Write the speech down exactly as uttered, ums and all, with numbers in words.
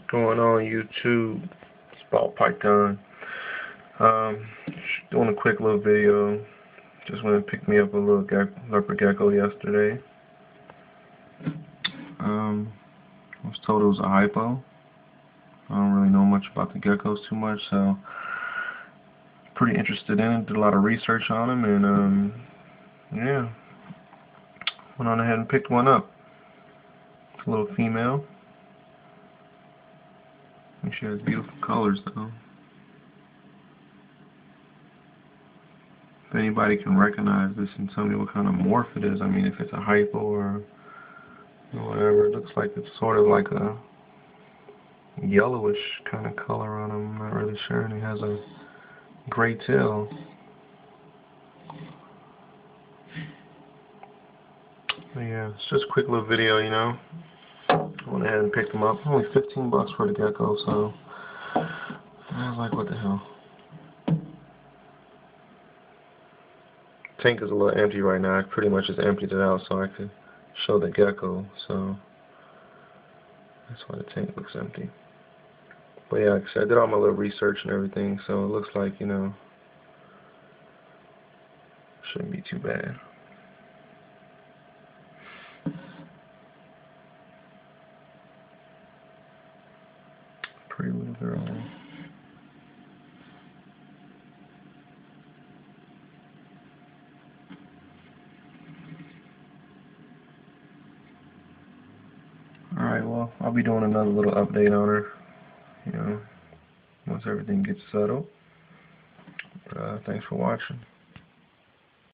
Going on YouTube? It's about Python. Um, doing a quick little video. Just went and picked me up a little ge leopard gecko yesterday. Um, I was told it was a hypo. I don't really know much about the geckos too much, so pretty interested in it. Did a lot of research on them, and um, yeah, went on ahead and picked one up. It's a little female. And she has beautiful colors, though. If anybody can recognize this and tell me what kind of morph it is, I mean, if it's a hypo or whatever, it looks like it's sort of like a yellowish kind of color on him. I'm not really sure. And he has a gray tail. But yeah, it's just a quick little video, you know. I went ahead and picked them up. Only fifteen bucks for the gecko, so I was like, what the hell. Tank is a little empty right now. I pretty much just emptied it out so I could show the gecko, so that's why the tank looks empty. But yeah, like I said, I did all my little research and everything, so it looks like, you know, shouldn't be too bad. Pretty little girl. Alright, well, I'll be doing another little update on her, you know, once everything gets settled. But, uh, thanks for watching.